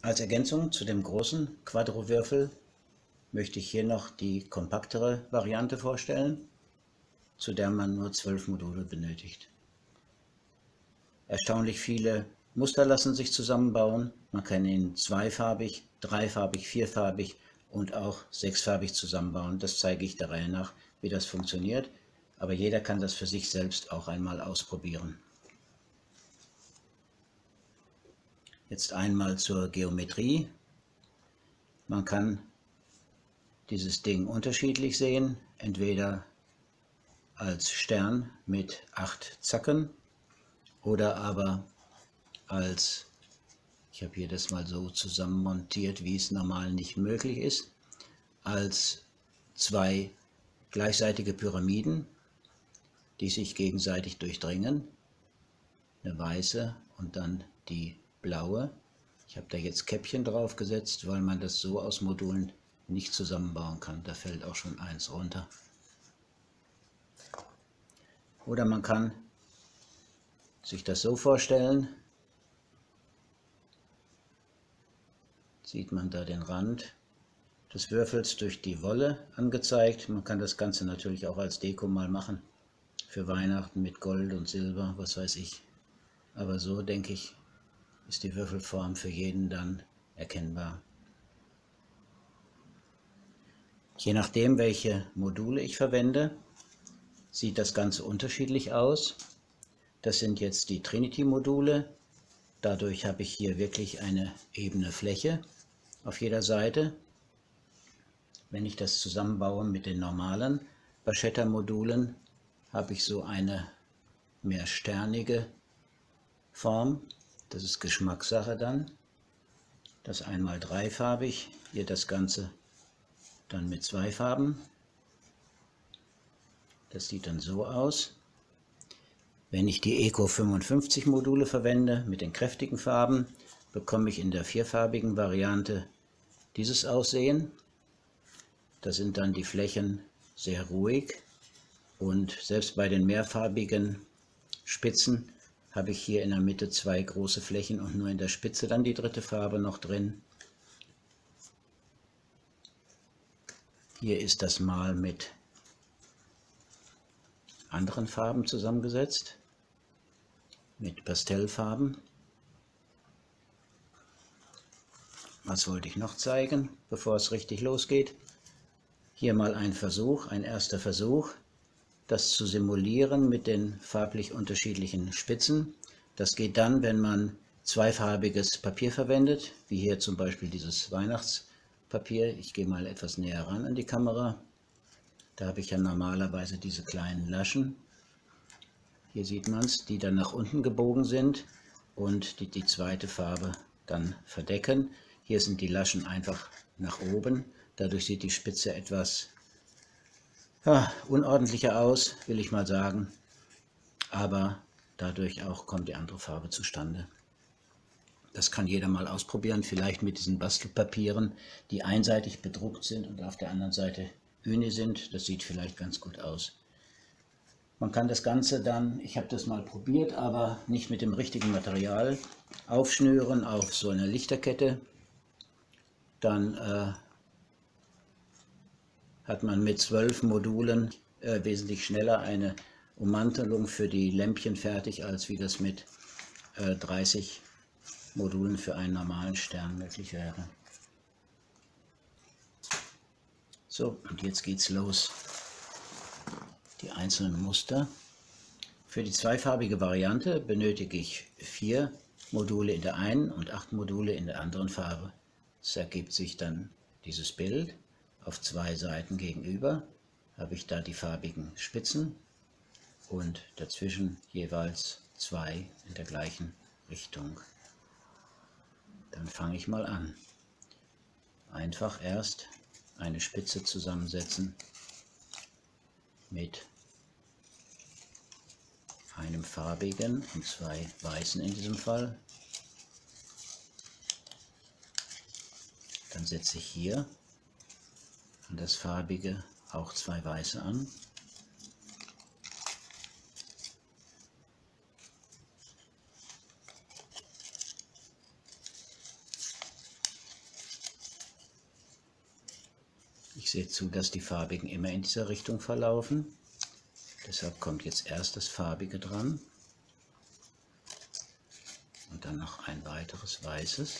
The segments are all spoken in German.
Als Ergänzung zu dem großen Quadro-Würfel möchte ich hier noch die kompaktere Variante vorstellen, zu der man nur 12 Module benötigt. Erstaunlich viele Muster lassen sich zusammenbauen. Man kann ihn zweifarbig, dreifarbig, vierfarbig und auch sechsfarbig zusammenbauen. Das zeige ich der Reihe nach, wie das funktioniert. Aber jeder kann das für sich selbst auch einmal ausprobieren. Jetzt einmal zur Geometrie. Man kann dieses Ding unterschiedlich sehen, entweder als Stern mit 8 Zacken oder aber als, ich habe hier das mal so zusammen montiert, wie es normal nicht möglich ist, als zwei gleichseitige Pyramiden, die sich gegenseitig durchdringen, eine weiße und dann die blaue. Ich habe da jetzt Käppchen drauf gesetzt, weil man das so aus Modulen nicht zusammenbauen kann. Da fällt auch schon eins runter. Oder man kann sich das so vorstellen, sieht man da den Rand des Würfels durch die Wolle angezeigt. Man kann das Ganze natürlich auch als Deko mal machen, für Weihnachten mit Gold und Silber, was weiß ich. Aber so, denke ich, ist die Würfelform für jeden dann erkennbar. Je nachdem, welche Module ich verwende, sieht das Ganze unterschiedlich aus. Das sind jetzt die Trinity-Module. Dadurch habe ich hier wirklich eine ebene Fläche auf jeder Seite. Wenn ich das zusammenbaue mit den normalen Vachetta-Modulen, habe ich so eine mehr sternige Form. Das ist Geschmackssache dann. Das einmal dreifarbig, hier das Ganze dann mit zwei Farben. Das sieht dann so aus. Wenn ich die Eco 55 Module verwende mit den kräftigen Farben, bekomme ich in der vierfarbigen Variante dieses Aussehen. Da sind dann die Flächen sehr ruhig und selbst bei den mehrfarbigen Spitzen habe ich hier in der Mitte zwei große Flächen und nur in der Spitze dann die dritte Farbe noch drin. Hier ist das mal mit anderen Farben zusammengesetzt, mit Pastellfarben. Was wollte ich noch zeigen, bevor es richtig losgeht? Hier mal ein Versuch, ein erster Versuch, das zu simulieren mit den farblich unterschiedlichen Spitzen. Das geht dann, wenn man zweifarbiges Papier verwendet, wie hier zum Beispiel dieses Weihnachtspapier. Ich gehe mal etwas näher ran an die Kamera. Da habe ich ja normalerweise diese kleinen Laschen. Hier sieht man es, die dann nach unten gebogen sind und die zweite Farbe dann verdecken. Hier sind die Laschen einfach nach oben. Dadurch sieht die Spitze etwas unordentlicher aus, will ich mal sagen. Aber dadurch auch kommt die andere Farbe zustande. Das kann jeder mal ausprobieren, vielleicht mit diesen Bastelpapieren, die einseitig bedruckt sind und auf der anderen Seite Uni sind. Das sieht vielleicht ganz gut aus. Man kann das Ganze dann, ich habe das mal probiert, aber nicht mit dem richtigen Material, aufschnüren auf so eine Lichterkette. Dann hat man mit 12 Modulen wesentlich schneller eine Ummantelung für die Lämpchen fertig, als wie das mit 30 Modulen für einen normalen Stern möglich wäre. So, und jetzt geht's los. Die einzelnen Muster. Für die zweifarbige Variante benötige ich 4 Module in der einen und 8 Module in der anderen Farbe. Es ergibt sich dann dieses Bild. Auf zwei Seiten gegenüber habe ich da die farbigen Spitzen und dazwischen jeweils zwei in der gleichen Richtung. Dann fange ich mal an. Einfach erst eine Spitze zusammensetzen mit einem farbigen und zwei weißen in diesem Fall. Dann setze ich hier an das farbige auch zwei weiße an. Ich sehe zu, dass die farbigen immer in dieser Richtung verlaufen. Deshalb kommt jetzt erst das farbige dran und dann noch ein weiteres weißes.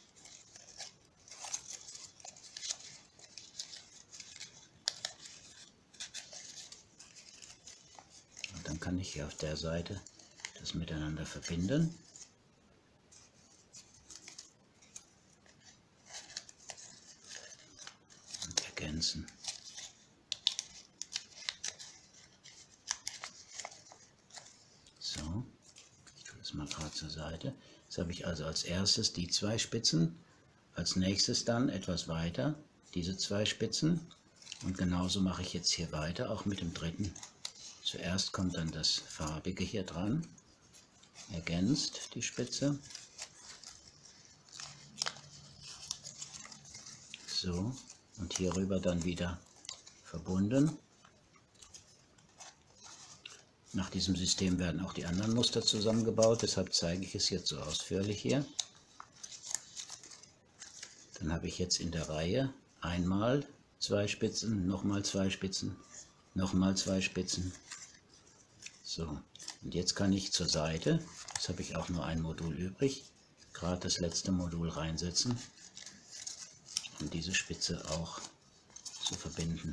Und dann kann ich hier auf der Seite das miteinander verbinden. Und ergänzen. So, ich tue das mal gerade zur Seite. Jetzt habe ich also als erstes die zwei Spitzen, als nächstes dann etwas weiter diese zwei Spitzen und genauso mache ich jetzt hier weiter, auch mit dem dritten. Zuerst kommt dann das farbige hier dran, ergänzt die Spitze. So, und hierüber dann wieder verbunden. Nach diesem System werden auch die anderen Muster zusammengebaut, deshalb zeige ich es jetzt so ausführlich hier. Dann habe ich jetzt in der Reihe einmal zwei Spitzen, nochmal zwei Spitzen, nochmal zwei Spitzen. So, und jetzt kann ich zur Seite, jetzt habe ich auch nur ein Modul übrig, gerade das letzte Modul reinsetzen, um diese Spitze auch zu verbinden.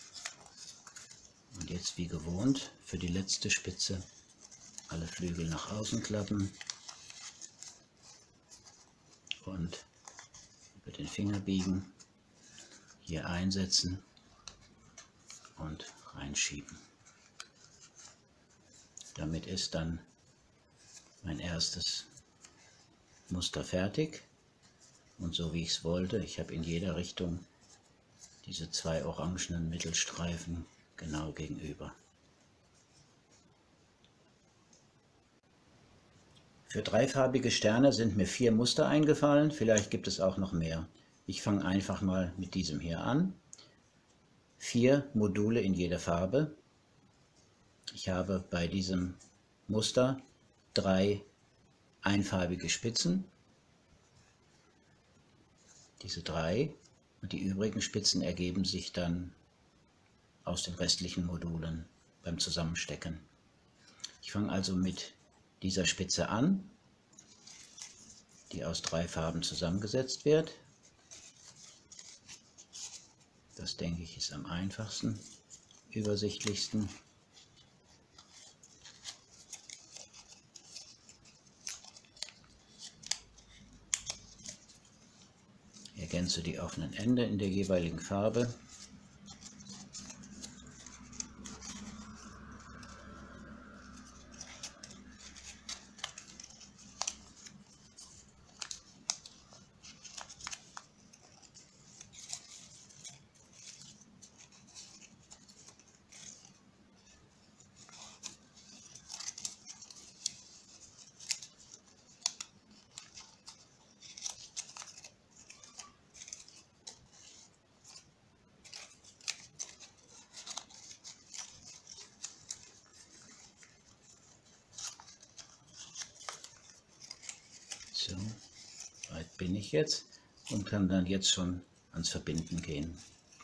Und jetzt wie gewohnt für die letzte Spitze alle Flügel nach außen klappen und über den Finger biegen, hier einsetzen und reinschieben. Damit ist dann mein erstes Muster fertig und so wie ich es wollte. Ich habe in jeder Richtung diese zwei orangenen Mittelstreifen genau gegenüber. Für dreifarbige Sterne sind mir 4 Muster eingefallen, vielleicht gibt es auch noch mehr. Ich fange einfach mal mit diesem hier an. 4 Module in jeder Farbe. Ich habe bei diesem Muster 3 einfarbige Spitzen. Diese 3 und die übrigen Spitzen ergeben sich dann aus den restlichen Modulen beim Zusammenstecken. Ich fange also mit dieser Spitze an, die aus 3 Farben zusammengesetzt wird. Das denke ich ist am einfachsten, übersichtlichsten. Ergänze die offenen Ende in der jeweiligen Farbe. So, weit bin ich jetzt und kann dann jetzt schon ans Verbinden gehen.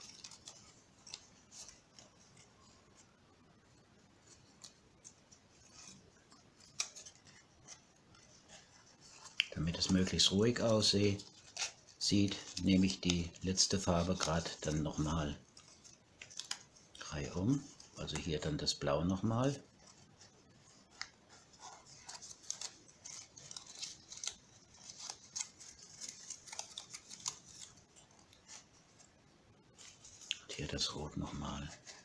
Damit es möglichst ruhig aussieht, nehme ich die letzte Farbe gerade dann nochmal reihum, also hier dann das Blau nochmal. Hier das Rot nochmal.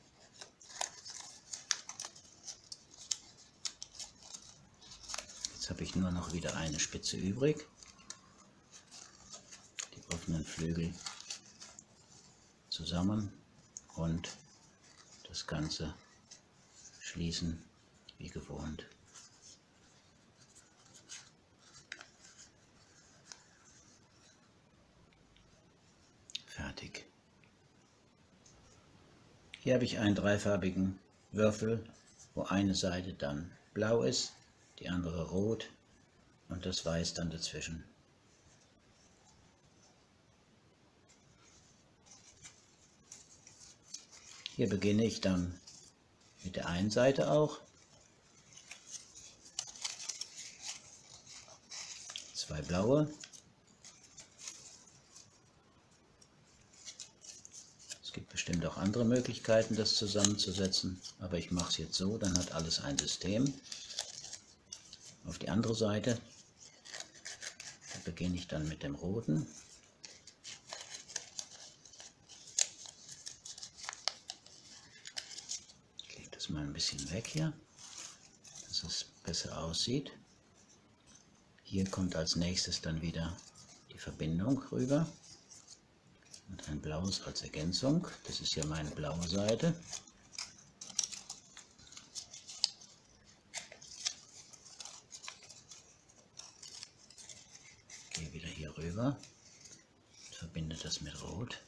Jetzt habe ich nur noch wieder eine Spitze übrig. Die offenen Flügel zusammen und das Ganze schließen wie gewohnt. Fertig. Hier habe ich einen dreifarbigen Würfel, wo eine Seite dann blau ist, die andere rot und das Weiß dann dazwischen. Hier beginne ich dann mit der einen Seite auch. 2 blaue. Es gibt bestimmt auch andere Möglichkeiten, das zusammenzusetzen, aber ich mache es jetzt so, dann hat alles ein System. Auf die andere Seite, da beginne ich dann mit dem roten. Ich lege das mal ein bisschen weg hier, dass es besser aussieht. Hier kommt als nächstes dann wieder die Verbindung rüber. Und ein blaues als Ergänzung. Das ist ja meine blaue Seite. Gehe wieder hier rüber und verbinde das mit Rot.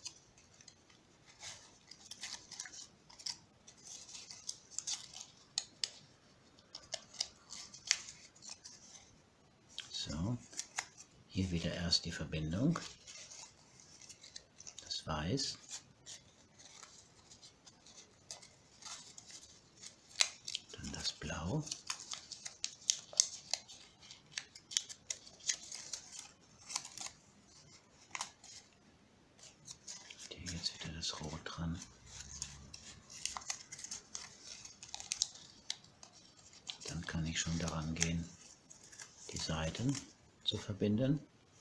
So, hier wieder erst die Verbindung. Weiß, dann das Blau, hier jetzt wieder das Rot dran, dann kann ich schon daran gehen, die Seiten zu verbinden.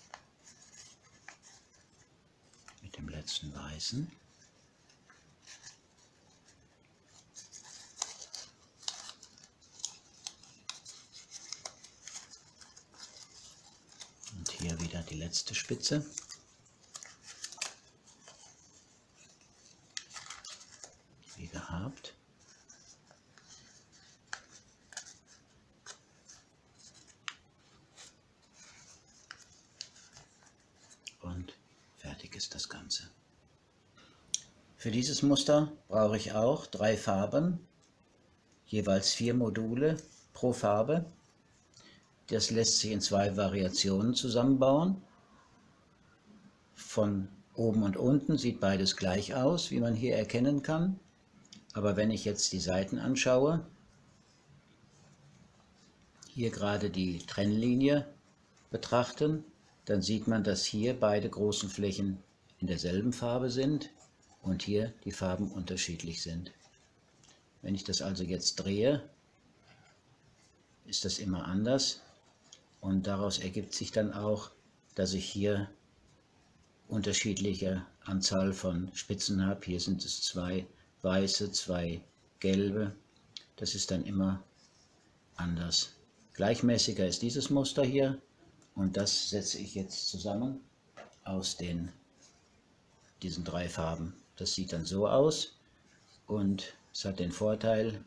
Dem letzten Weißen. Und hier wieder die letzte Spitze. Wie gehabt. Und fertig ist das Ganze. Für dieses Muster brauche ich auch 3 Farben, jeweils 4 Module pro Farbe. Das lässt sich in 2 Variationen zusammenbauen. Von oben und unten sieht beides gleich aus, wie man hier erkennen kann. Aber wenn ich jetzt die Seiten anschaue, hier gerade die Trennlinie betrachten, dann sieht man, dass hier beide großen Flächen in derselben Farbe sind und hier die Farben unterschiedlich sind. Wenn ich das also jetzt drehe, ist das immer anders und daraus ergibt sich dann auch, dass ich hier unterschiedliche Anzahl von Spitzen habe. Hier sind es 2 weiße, 2 gelbe. Das ist dann immer anders. Gleichmäßiger ist dieses Muster hier. Und das setze ich jetzt zusammen aus diesen 3 Farben. Das sieht dann so aus und es hat den Vorteil,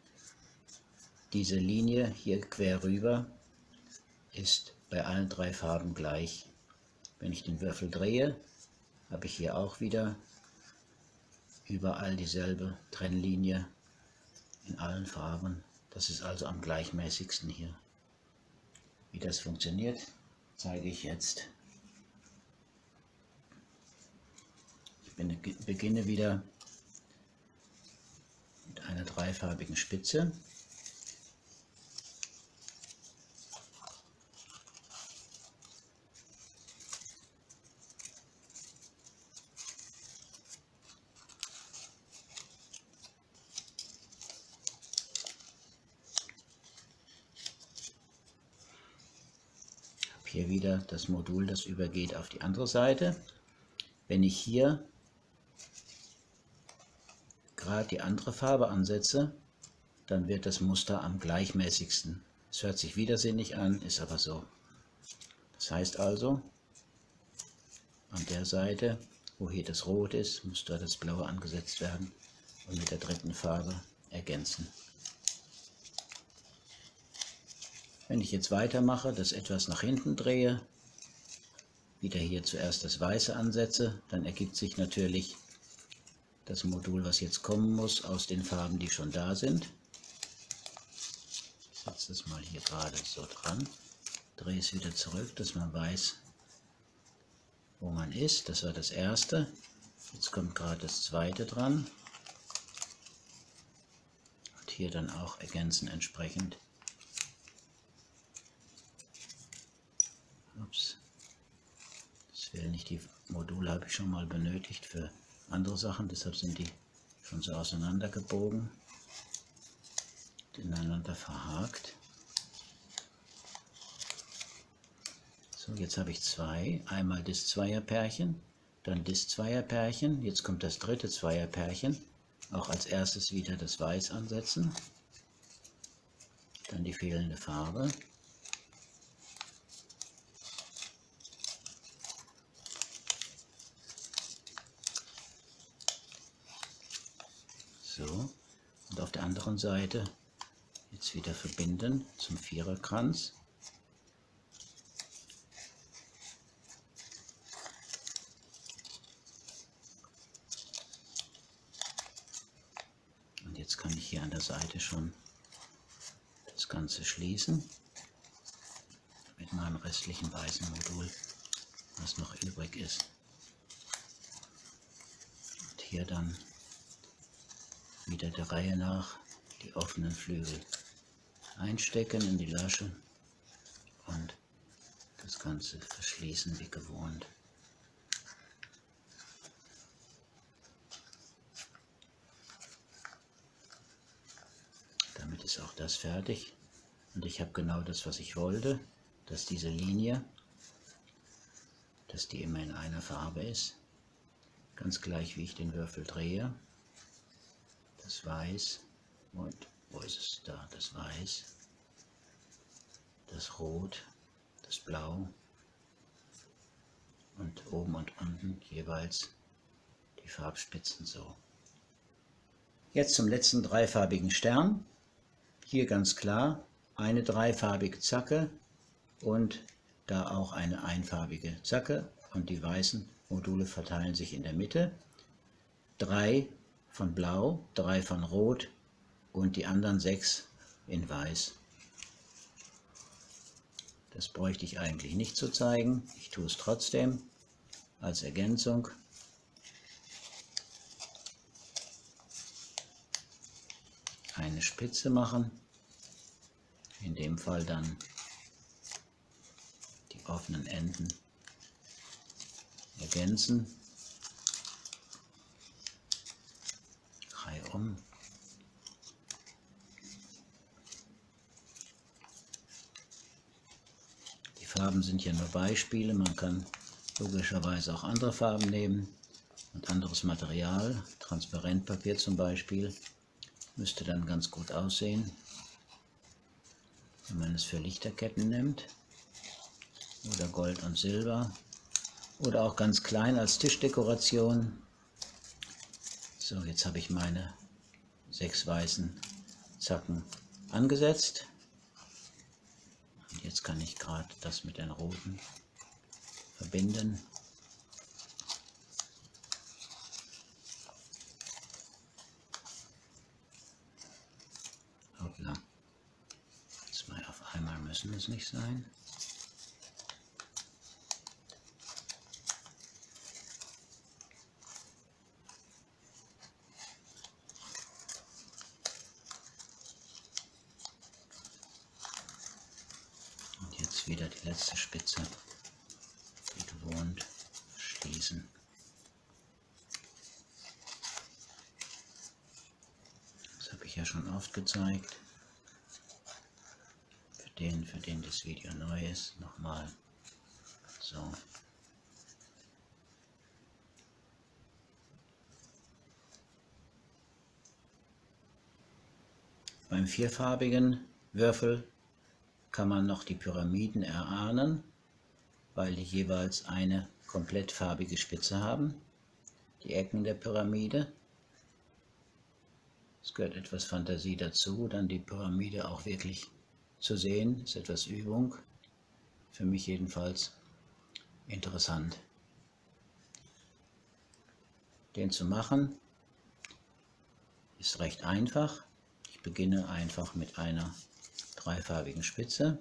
diese Linie hier quer rüber ist bei allen 3 Farben gleich. Wenn ich den Würfel drehe, habe ich hier auch wieder überall dieselbe Trennlinie in allen Farben. Das ist also am gleichmäßigsten hier. Wie das funktioniert, zeige ich jetzt. Ich beginne wieder mit einer 3farbigen Spitze. Hier wieder das Modul, das übergeht auf die andere Seite. Wenn ich hier gerade die andere Farbe ansetze, dann wird das Muster am gleichmäßigsten. Es hört sich widersinnig an, ist aber so. Das heißt also, an der Seite, wo hier das Rot ist, muss da das Blaue angesetzt werden und mit der dritten Farbe ergänzen. Wenn ich jetzt weitermache, das etwas nach hinten drehe, wieder hier zuerst das Weiße ansetze, dann ergibt sich natürlich das Modul, was jetzt kommen muss, aus den Farben, die schon da sind. Ich setze das mal hier gerade so dran, drehe es wieder zurück, dass man weiß, wo man ist. Das war das erste. Jetzt kommt gerade das zweite dran. hier dann auch ergänzen entsprechend. Ups. Das wäre nicht, die Module habe ich schon mal benötigt für andere Sachen, deshalb sind die schon so auseinandergebogen, ineinander verhakt. So, jetzt habe ich zwei, einmal das Zweierpärchen, dann das Zweierpärchen, jetzt kommt das dritte Zweierpärchen, auch als erstes wieder das Weiß ansetzen, dann die fehlende Farbe. So, und auf der anderen Seite jetzt wieder verbinden zum Viererkranz. Und jetzt kann ich hier an der Seite schon das Ganze schließen mit meinem restlichen weißen Modul, was noch übrig ist. Und hier dann wieder der Reihe nach die offenen Flügel einstecken in die Lasche und das Ganze verschließen wie gewohnt. Damit ist auch das fertig und ich habe genau das, was ich wollte, dass diese Linie, dass die immer in einer Farbe ist, ganz gleich wie ich den Würfel drehe. Das Weiß und wo ist es da? Das Weiß, das Rot, das Blau und oben und unten jeweils die Farbspitzen so. Jetzt zum letzten dreifarbigen Stern. Hier ganz klar eine dreifarbige Zacke und da auch eine einfarbige Zacke und die weißen Module verteilen sich in der Mitte. 3 von Blau, 3 von Rot und die anderen 6 in Weiß. Das bräuchte ich eigentlich nicht zu zeigen. Ich tue es trotzdem als Ergänzung. Eine Spitze machen, in dem Fall dann die offenen Enden ergänzen. Um. Die Farben sind ja nur Beispiele, man kann logischerweise auch andere Farben nehmen und anderes Material, Transparentpapier zum Beispiel, müsste dann ganz gut aussehen, wenn man es für Lichterketten nimmt oder Gold und Silber oder auch ganz klein als Tischdekoration. So, jetzt habe ich meine 6 weißen Zacken angesetzt. Und jetzt kann ich gerade das mit den roten verbinden. Hoppla. 2 auf einmal müssen es nicht sein. Wieder die letzte Spitze, wie gewohnt, schließen. Das habe ich ja schon oft gezeigt. Für den das Video neu ist, nochmal so. Beim vierfarbigen Würfel kann man noch die Pyramiden erahnen, weil die jeweils eine komplett farbige Spitze haben. Die Ecken der Pyramide. Es gehört etwas Fantasie dazu, dann die Pyramide auch wirklich zu sehen. Ist etwas Übung. Für mich jedenfalls interessant. Den zu machen ist recht einfach. Ich beginne einfach mit einer dreifarbigen Spitze.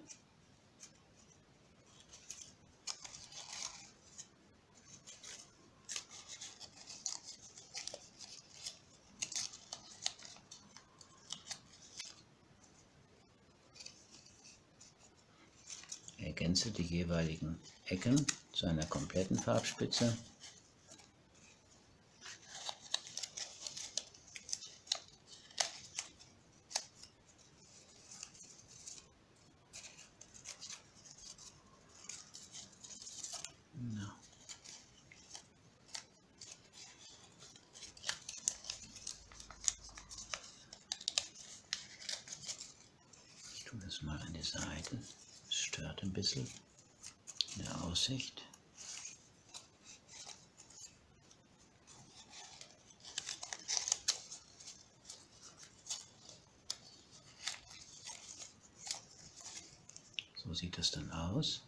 ergänze die jeweiligen Ecken zu einer kompletten Farbspitze. Das mal an die Seite, das stört ein bisschen in der Aussicht. So sieht das dann aus.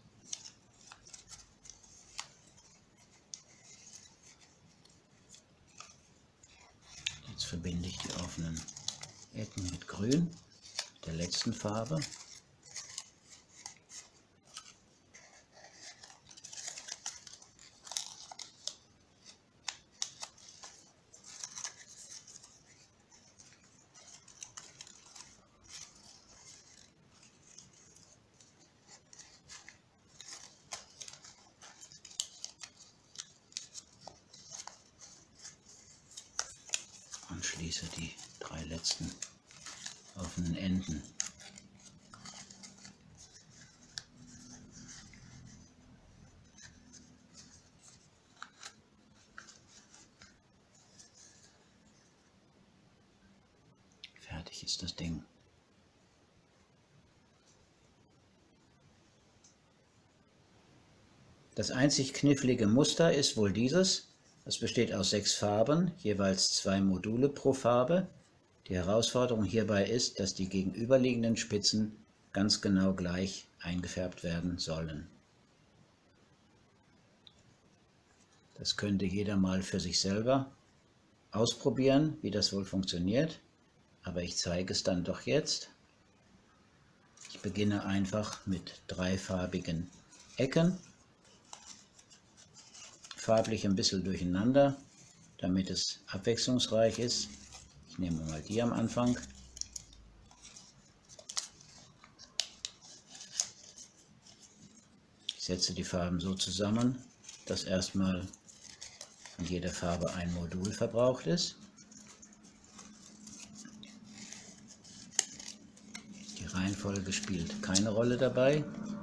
Jetzt verbinde ich die offenen Ecken mit Grün, der letzten Farbe. Und schließe die 3 letzten offenen Enden. Fertig ist das Ding. Das einzig knifflige Muster ist wohl dieses. Es besteht aus 6 Farben, jeweils 2 Module pro Farbe. Die Herausforderung hierbei ist, dass die gegenüberliegenden Spitzen ganz genau gleich eingefärbt werden sollen. Das könnte jeder mal für sich selber ausprobieren, wie das wohl funktioniert, aber ich zeige es dann doch jetzt. Ich beginne einfach mit 3farbigen Ecken. Farblich ein bisschen durcheinander, damit es abwechslungsreich ist. Ich nehme mal die am Anfang. Ich setze die Farben so zusammen, dass erstmal von jeder Farbe ein Modul verbraucht ist. Die Reihenfolge spielt keine Rolle dabei.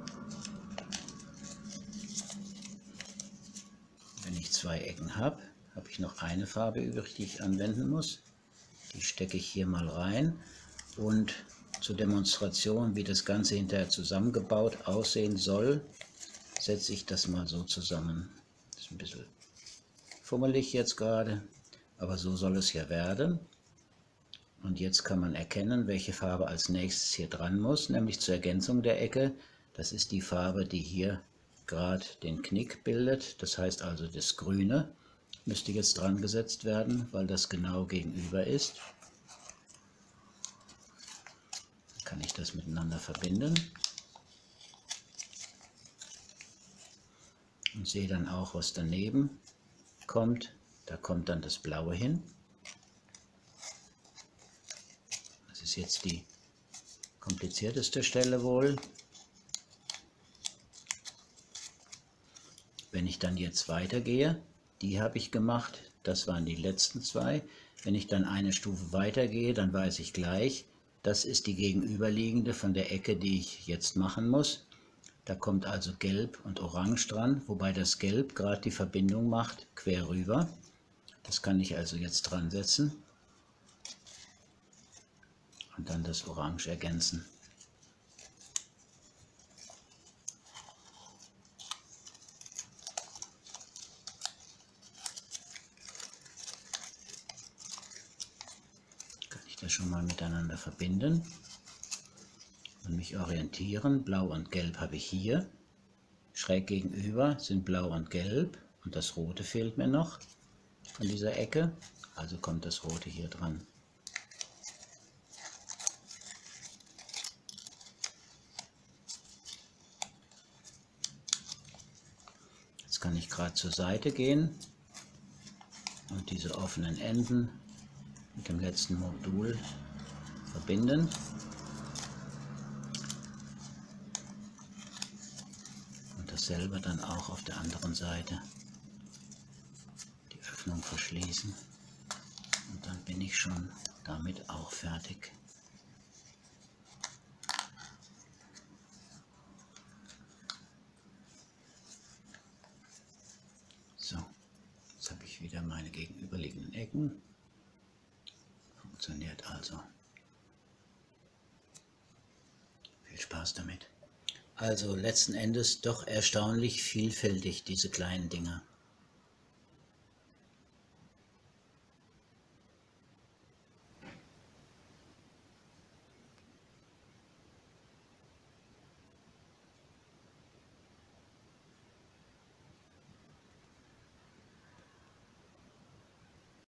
Wenn ich 2 Ecken habe, habe ich noch eine Farbe übrig, die ich anwenden muss. Die stecke ich hier mal rein und zur Demonstration, wie das Ganze hinterher zusammengebaut aussehen soll, setze ich das mal so zusammen. Das ist ein bisschen fummelig jetzt gerade, aber so soll es ja werden. Und jetzt kann man erkennen, welche Farbe als nächstes hier dran muss, nämlich zur Ergänzung der Ecke. Das ist die Farbe, die hier gerade den Knick bildet, das heißt also das Grüne müsste jetzt dran gesetzt werden, weil das genau gegenüber ist. Dann kann ich das miteinander verbinden und sehe dann auch, was daneben kommt. Da kommt dann das Blaue hin. Das ist jetzt die komplizierteste Stelle wohl. Wenn ich dann jetzt weitergehe, die habe ich gemacht, das waren die letzten 2. Wenn ich dann eine Stufe weitergehe, dann weiß ich gleich, das ist die gegenüberliegende von der Ecke, die ich jetzt machen muss. Da kommt also Gelb und Orange dran, wobei das Gelb gerade die Verbindung macht, quer rüber. Das kann ich also jetzt dran setzen und dann das Orange ergänzen. Das schon mal miteinander verbinden und mich orientieren. Blau und Gelb habe ich hier. Schräg gegenüber sind Blau und Gelb und das Rote fehlt mir noch von dieser Ecke. Also kommt das Rote hier dran. Jetzt kann ich gerade zur Seite gehen und diese offenen Enden mit dem letzten Modul verbinden. dasselbe dann auch auf der anderen Seite die Öffnung verschließen und dann bin ich schon damit auch fertig. So, jetzt habe ich wieder meine gegenüberliegenden Ecken. Funktioniert also. Viel Spaß damit. Also letzten Endes doch erstaunlich vielfältig, diese kleinen Dinger.